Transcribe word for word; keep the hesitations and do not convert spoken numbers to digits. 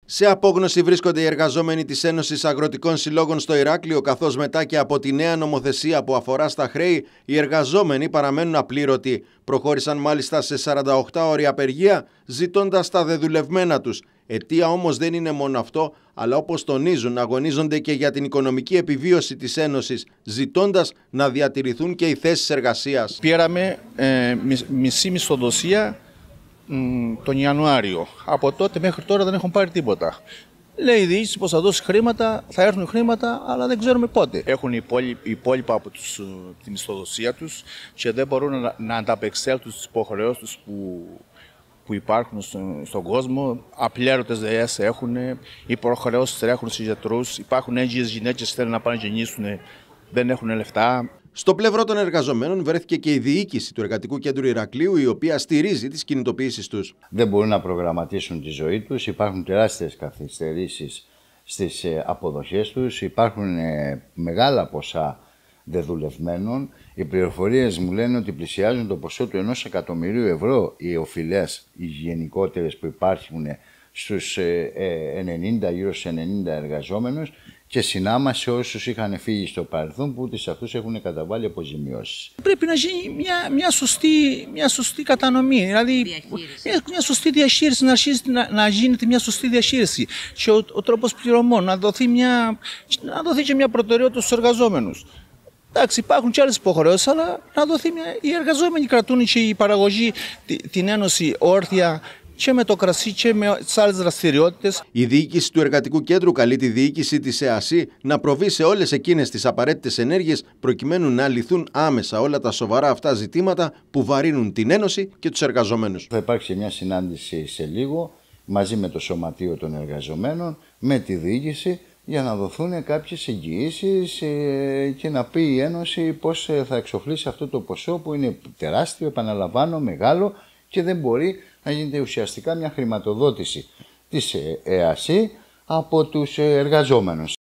Σε απόγνωση βρίσκονται οι εργαζόμενοι της Ένωσης Αγροτικών Συλλόγων στο Ηράκλειο, καθώς μετά και από τη νέα νομοθεσία που αφορά στα χρέη, οι εργαζόμενοι παραμένουν απλήρωτοι. Προχώρησαν μάλιστα σε σαρανταοκτάωρη απεργία, ζητώντας τα δεδουλευμένα τους. Αιτία όμως δεν είναι μόνο αυτό, αλλά όπως τονίζουν, αγωνίζονται και για την οικονομική επιβίωση της Ένωσης, ζητώντας να διατηρηθούν και οι θέσεις εργασίας. Πήραμε ε, μισή μισθοδοσία τον Ιανουάριο. Από τότε μέχρι τώρα δεν έχουν πάρει τίποτα. Λέει η διοίκηση πως θα δώσει χρήματα, θα έρθουν χρήματα, αλλά δεν ξέρουμε πότε. Έχουν υπόλοιπα από τους, τη μισθοδοσία τους και δεν μπορούν να, να ανταπεξέλθουν στις υποχρεώσεις τους που, που υπάρχουν στον, στον κόσμο. Απλήρωτες ΔΕΕΣ έχουν, οι υποχρεώσεις τρέχουν στους γιατρούς, υπάρχουν έγκυες γυναίκες που θέλουν να πάνε να γεννήσουν, δεν έχουν λεφτά. Στο πλευρό των εργαζομένων βρέθηκε και η διοίκηση του Εργατικού Κέντρου Ηρακλείου, η οποία στηρίζει τις κινητοποιήσεις τους. Δεν μπορούν να προγραμματίσουν τη ζωή τους, υπάρχουν τεράστιες καθυστερήσεις στις αποδοχές τους, υπάρχουν μεγάλα ποσά δεδουλευμένων. Οι πληροφορίες μου λένε ότι πλησιάζουν το ποσό του ενός εκατομμυρίου ευρώ οι οφειλές, οι γενικότερες που υπάρχουν στους ενενήντα, γύρω στους ενενήντα εργαζόμενους, και συνάμα σε όσους είχαν φύγει στο παρελθόν, που σε αυτούς έχουν καταβάλει αποζημιώσεις. Πρέπει να γίνει μια, μια, σωστή, μια σωστή κατανομή, δηλαδή μια, μια σωστή διαχείριση, να αρχίσει να, να γίνεται μια σωστή διαχείριση και ο, ο τρόπος πληρωμών, να δοθεί, μια, να δοθεί και μια προτεραιότητα στους εργαζόμενους. Εντάξει, υπάρχουν και άλλες υποχρεώσεις, αλλά να δοθεί μια, οι εργαζόμενοι κρατούν και η παραγωγή την Ένωση όρθια, και με το κρασί και με τις άλλες δραστηριότητες. Η διοίκηση του Εργατικού Κέντρου καλεί τη διοίκηση της ΕΑΣΥ να προβεί σε όλες εκείνες τις απαραίτητες ενέργειες προκειμένου να λυθούν άμεσα όλα τα σοβαρά αυτά ζητήματα που βαρύνουν την Ένωση και τους εργαζομένους. Θα υπάρξει μια συνάντηση σε λίγο μαζί με το Σωματείο των Εργαζομένων, με τη διοίκηση, για να δοθούν κάποιες εγγυήσεις και να πει η Ένωση πώς θα εξοφλήσει αυτό το ποσό που είναι τεράστιο, επαναλαμβάνω, μεγάλο, και δεν μπορεί να γίνεται ουσιαστικά μια χρηματοδότηση της ΕΑΣΥ από τους εργαζόμενους.